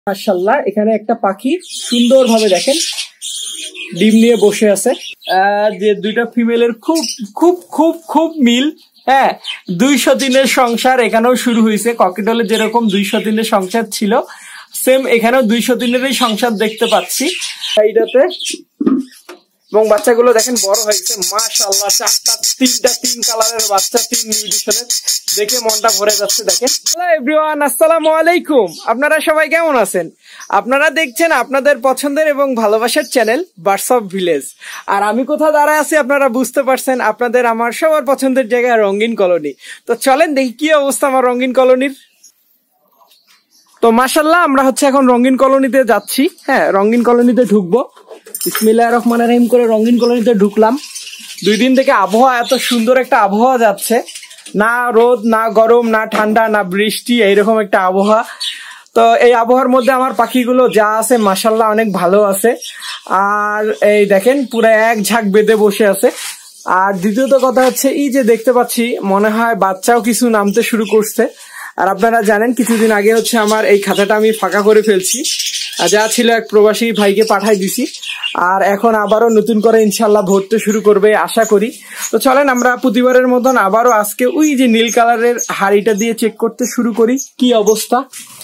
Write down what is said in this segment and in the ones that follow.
মাশাআল্লাহ এখানে একটা পাখি সুন্দরভাবে দেখেন ডিম নিয়ে বসে আছে। যে দুইটা ফিমেলের খুব খুব খুব খুব মিল। হ্যাঁ, 200 দিনের সংসার এখানেও শুরু হয়েছে। ককেটলে যেরকম 200 দিনের সংসার ছিল, সেম এখানেও 200 দিনেরই সংসার দেখতে পাচ্ছি এইটাতে। এবং বাচ্চাগুলো দেখেন বড় হয়েছে মাশাআল্লাহ, তিনটা তিন কালারের বাচ্চা, 3 নিউট্রিশনের, দেখে মনটা ভরে যাচ্ছে। দেখেন। হ্যালো এভরিওয়ান, আসসালামু আলাইকুম। আপনারা সবাই কেমন আছেন? আপনারা দেখছেন আপনাদের পছন্দের এবং ভালোবাসার চ্যানেল বার্ডস অফ ভিলেজ। আর আমি কোথাও দাঁড়ায় আছি আপনারা বুঝতে পারছেন, আপনাদের আমার সবার পছন্দের জায়গা রঙিন কলোনি। তো চলেন দেখি কি অবস্থা আমার রঙিন কলোনির। তো মাশাআল্লাহ আমরা এখন রঙিন কলোনিতে যাচ্ছি। হ্যাঁ, রঙিন কলোনিতে ঢুকবো। বিসমিল্লাহির রহমানির রহিম করে রঙিন কলোনিতে ঢুকলাম। 2 দিন থেকে আবহাওয়া এত সুন্দর একটা আবহাওয়া যাচ্ছে, না রোদ না গরম না ঠান্ডা না বৃষ্টি, এইরকম একটা আবহাওয়া। তো এই আবহাওয়ার মধ্যে আমার পাখিগুলো যা আছে মাশাআল্লাহ অনেক ভালো আছে। আর এই দেখেন পুরো এক ঝাঁক বেঁধে বসে আছে। আর দ্বিতীয়ত কথা হচ্ছে, এই যে দেখতে পাচ্ছি মনে হয় বাচ্চাও কিছু নামতে শুরু করছে। আর আপনারা জানেন কিছুদিন আগে আমার এই খাঁচাটা আমি ফাঁকা করে ফেলছি, যা ছিল এক প্রবাসী ভাইকে পাঠাই দিছি। আর এখন আবারও নতুন করে ইনশাল্লাহ ভরতে শুরু করবে আশা করি। তো চলেন আমরা প্রতিবারের মতন আবারও আজকে ওই যে নীল কালারের হাড়িটা দিয়ে চেক করতে শুরু করি কি অবস্থা।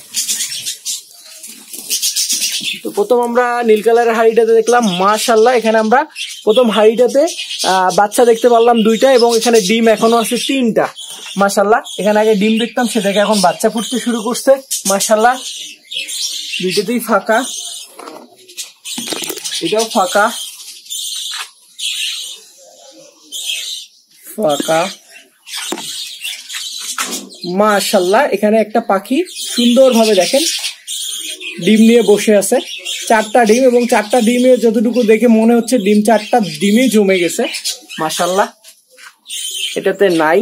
তো প্রথম আমরা নীল কালারের হাড়িটাতে দেখলাম মাশাআল্লাহ, এখানে আমরা প্রথম হাড়িটাতে বাচ্চা দেখতে পারলাম 2টা, এবং এখানে ডিম এখনো আছে 3টা। মাশাআল্লাহ, এখানে আগে ডিম দেখতাম, সেটাকে এখন বাচ্চা ফুটতে শুরু করছে মাশাআল্লাহ। 2টাতেই ফাঁকা, এটাও ফাঁকা ফাঁকা মাশাআল্লাহ। এখানে একটা পাখি সুন্দরভাবে দেখেন ডিম নিয়ে বসে আছে, 4টা ডিম, এবং 4টা ডিমে যতটুকু দেখে মনে হচ্ছে ডিম 4টা ডিমে জমে গেছে মাশাআল্লাহ। এটাতে নাই,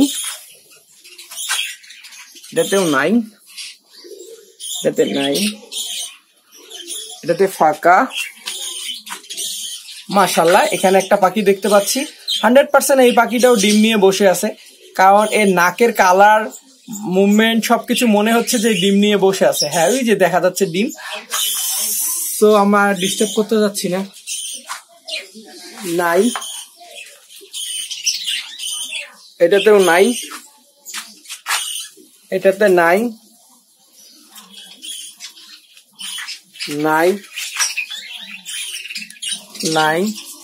এটাতেও নাই, এটাতে নাই, এটাতে ফাঁকা মাশাআল্লাহ। এখানে একটা পাখি দেখতে পাচ্ছি 100% এই পাখিটাও ডিম নিয়ে বসে আছে, কারণ এর নাকের কালার মুভমেন্ট সবকিছু মনে হচ্ছে যে ডিম নিয়ে বসে আছে। হ্যাঁ, ওই যে দেখা যাচ্ছে ডিম। তো আমরা ডিস্টার্ব করতে যাচ্ছি না। নাই, এটাতেও নাই, এটাতে নাই, নাই, নাই।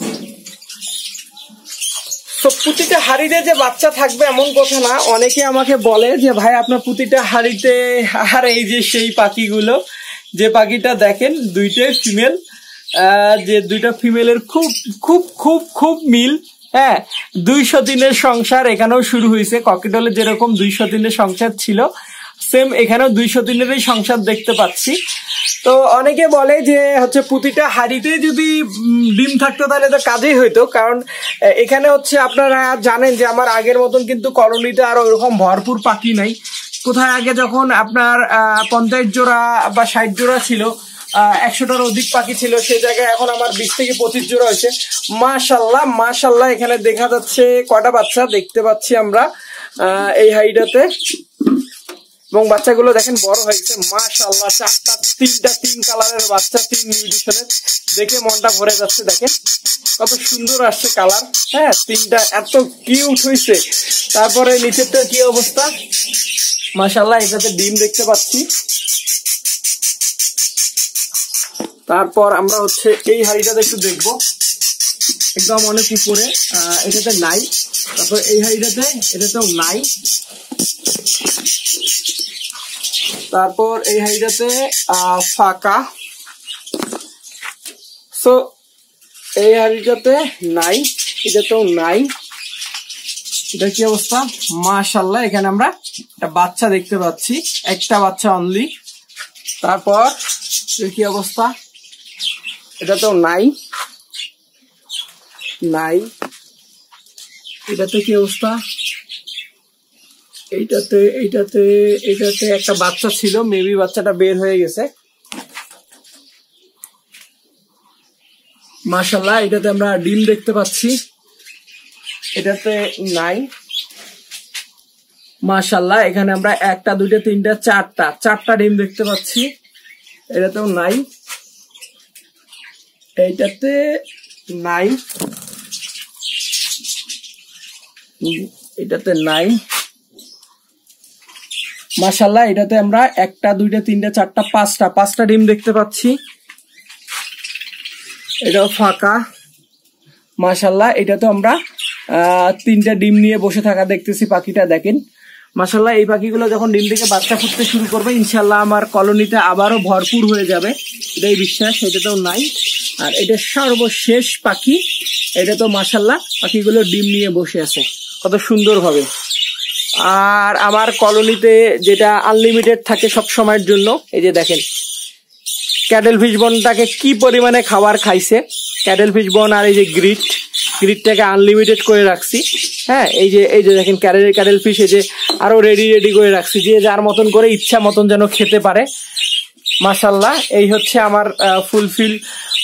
তো প্রতিটা হাড়িতে যে বাচ্চা থাকবে এমন কথা না। অনেকে আমাকে বলে যে ভাই আপনার প্রতিটা হাড়িতে, আর এই যে সেই পাখিগুলো, যে পাখিটা দেখেন 2টাই ফিমেল, যে 2টা ফিমেলের খুব খুব খুব খুব মিল। হ্যাঁ, 200 দিনের সংসার এখানেও শুরু হয়েছে। ককেটলে যেরকম 200 দিনের সংসার ছিল, সেম এখানেও 200 দিনেরই সংসার দেখতে পাচ্ছি। তো অনেকে বলে যে প্রতিটা হাড়িতে যদি ডিম থাকতো তাহলে তো কাজেই হইতো, কারণ এখানে আপনারা জানেন যে আমার আগের মতন কিন্তু কলোনিতে আর ওরকম ভরপুর পাখি নাই। কোথায় আগে যখন আপনার 50 জোড়া বা 60 জোড়া ছিল, 100টার অধিক পাখি ছিল, সেই জায়গায় এখন আমার 20 থেকে 25 জোড়া হয়েছে মাশাআল্লাহ মাশাআল্লাহ। এখানে দেখা যাচ্ছে কয়টা বাচ্চা দেখতে পাচ্ছি আমরা এই হাড়িটাতে, এবং বাচ্চাগুলো দেখেন বড় হয়েছে মাশাআল্লাহ, তিনটা 3 কালারের বাচ্চা, 3 নিউট্রিশনের, দেখে মনটা ভরে যাচ্ছে। দেখেন কত সুন্দর আসছে কালার। হ্যাঁ, 3টা এত কিউট হয়েছে। তারপরে নিচেরটা কি অবস্থা মাশাআল্লাহ, এটাতে ডিম দেখতে পাচ্ছি। তারপর আমরা এই হাড়িটাতে একটু দেখবো, একদম অনেক উপরে, এটাতে নাই। তারপর এই হাড়িটাতে, এটাতেও নাই। তারপর এই হাড়িটাতে ফাঁকা। সো এই হাড়িটাতে নাই, এটাতেও নাই। এটা কি অবস্থা মাশাআল্লাহ। এখানে আমরা একটা বাচ্চা দেখতে পাচ্ছি, একটা বাচ্চা অনলি। তারপর কি অবস্থা, এটাতেও নাই, নাই। এটাতে কি অবস্থা, এইটাতে এইটাতে এইটাতে একটা বাচ্চা ছিল, মেবি বাচ্চাটা বের হয়ে গেছে মাশাআল্লাহ। এটাতে আমরা ডিম দেখতে পাচ্ছি, এটাতে নাই মাশাআল্লাহ। এখানে আমরা 1টা 2টা 3টা 4টা ডিম দেখতে পাচ্ছি, এটাতেও নাই, এইটাতে নাই, এটাতে নাই। মাশাআল্লাহ এটাতে আমরা 1 2 3 4 5টা ডিম দেখতে পাচ্ছি। এটাও ফাঁকা। মাশাআল্লাহ এটাতে আমরা 3টা ডিম নিয়ে বসে থাকা দেখতেছি। পাখিটা দেখেন মাশাআল্লাহ, এই পাখিগুলো যখন ডিম থেকে বাচ্চা ফুটতে শুরু করবে ইনশাআল্লাহ আমার কলোনিতে আবারও ভরপুর হয়ে যাবে, এটাই বিশ্বাস। এটাতেও নাই। আর এটা সর্বশেষ পাখি, এটা তো মাশাআল্লাহ পাখিগুলো ডিম নিয়ে বসে আছে কত সুন্দর ভাবে। আর আমার কলোনিতে যেটা আনলিমিটেড থাকে সব সময়ের জন্য, এই যে দেখেন ক্যাটেল ফিশ বনটাকে কি পরিমাণে খাবার খাইছে। ক্যাটেল ফিশ বন আর এই যে গ্রিডটাকে আনলিমিটেড করে রাখছি। হ্যাঁ, এই যে দেখেন ক্যাটেল ফিশ এই যে আরো রেডি করে রাখছি, যে যার মতন করে ইচ্ছা মতন যেন খেতে পারে। মাশাআল্লাহ এই হচ্ছে আমার ফুলফিল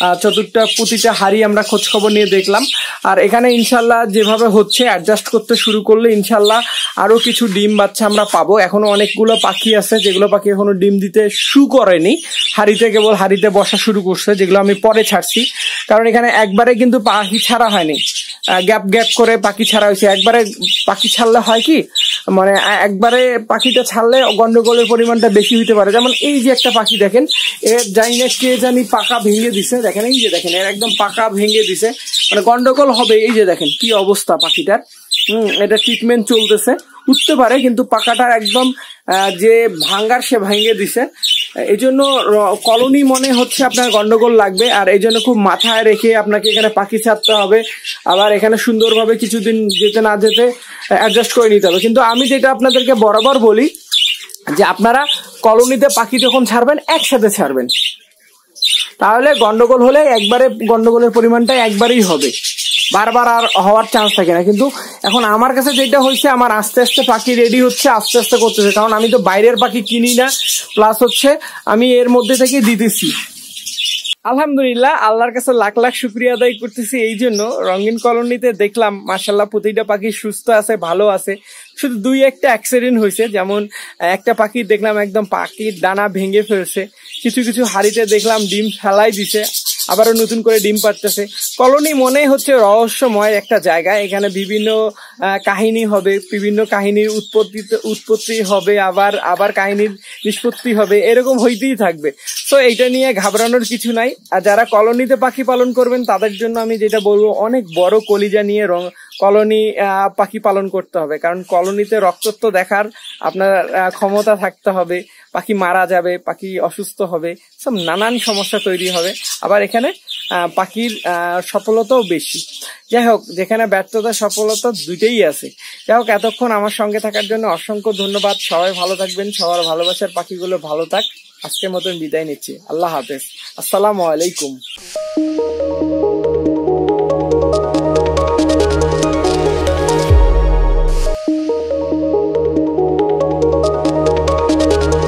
প্রতিটা হাড়ি আমরা খোঁজ খবর নিয়ে দেখলাম। আর এখানে ইনশাল্লাহ যেভাবে হচ্ছে অ্যাডজাস্ট করতে শুরু করলে ইনশাল্লাহ আরো কিছু ডিম বাচ্চা আমরা পাবো। এখনো অনেকগুলো পাখি আছে যেগুলো পাখি এখনো ডিম দিতে শুরু করেনি, কেবল হাড়িতে বসা শুরু করছে, যেগুলো আমি পরে ছাড়ছি। কারণ এখানে একবারে কিন্তু পাখি ছাড়া হয়নি, গ্যাপ করে পাখি ছাড়া হয়েছে। একবারে পাখি ছাড়লে হয় কি, মানে একবারে পাখিটা ছাড়লে গন্ডগোলের পরিমাণটা বেশি হইতে পারে। যেমন এই যে একটা পাখি দেখেন, এর জানি না কে জানি পাকা ভেঙে দিছে, দেখেন এই যে দেখেন এর একদম পাকা ভেঙে দিছে, মানে গন্ডগোল হবে। এই যে দেখেন কি অবস্থা পাখিটার। এটা ট্রিটমেন্ট চলতেছে, উঠতে পারে কিন্তু পাকাটার একদম যে ভাঙ্গার সে ভেঙে দিছে। এই জন্য কলোনি মনে হচ্ছে আপনার গন্ডগোল লাগবে, আর এই জন্য খুব মাথায় রেখে আপনাকে এখানে পাখি ছাড়তে হবে। আবার এখানে সুন্দরভাবে কিছুদিন যেতে না যেতে অ্যাডজাস্ট করে নিতে হবে। কিন্তু আমি যেটা আপনাদেরকে বরাবর বলি যে আপনারা কলোনিতে পাখি যখন ছাড়বেন একসাথে ছাড়বেন, তাহলে গন্ডগোল হলে একবারে গন্ডগোলের পরিমাণটা একবারেই হবে, বারবার আর হওয়ার চান্স থাকে না। কিন্তু এখন আমার কাছে যেটা হয়েছে, আমার আস্তে আস্তে পাখি রেডি হচ্ছে, আস্তে আস্তে করতেছে। কারণ আমি তো বাইরের পাখি কিনি না, প্লাস হচ্ছে আমি এর মধ্যে থেকে দিতেছি। আলহামদুলিল্লাহ, আল্লাহর কাছে লাখ লাখ শুকরিয়া আদায় করতেছি। এই জন্য রঙিন কলোনিতে দেখলাম মাশাআল্লাহ প্রতিটা পাখি সুস্থ আছে, ভালো আছে। শুধু 2-1টা অ্যাক্সিডেন্ট হয়েছে। যেমন একটা পাখি দেখলাম একদম পাখির ডানা ভেঙে ফেলছে, কিছু হাড়িতে দেখলাম ডিম ফেলাই দিছে, আবারও নতুন করে ডিম পাড়তেছে। কলোনি মনে হচ্ছে রহস্যময় একটা জায়গা, এখানে বিভিন্ন কাহিনী হবে, বিভিন্ন কাহিনীর উৎপত্তি হবে, আবার কাহিনীর নিষ্পত্তি হবে, এরকম হইতেই থাকবে। তো এইটা নিয়ে ঘাবড়ানোর কিছু নাই। আর যারা কলোনিতে পাখি পালন করবেন তাদের জন্য আমি যেটা বলবো, অনেক বড় কলিজা নিয়ে কলোনি পাখি পালন করতে হবে। কারণ কলোনিতে রক্তত্ব দেখার আপনার ক্ষমতা থাকতে হবে। পাখি মারা যাবে, পাখি অসুস্থ হবে, সব নানান সমস্যা তৈরি হবে। আবার এখানে পাখির সফলতাও বেশি। যাই হোক, যেখানে ব্যর্থতা সফলতা দুইটাই আছে। যাই হোক, এতক্ষণ আমার সঙ্গে থাকার জন্য অসংখ্য ধন্যবাদ। সবাই ভালো থাকবেন, সবার ভালোবাসার পাখিগুলো ভালো থাক। আজকের মতন বিদায় নিচ্ছি। আল্লাহ হাফেজ, আসসালামু আলাইকুম।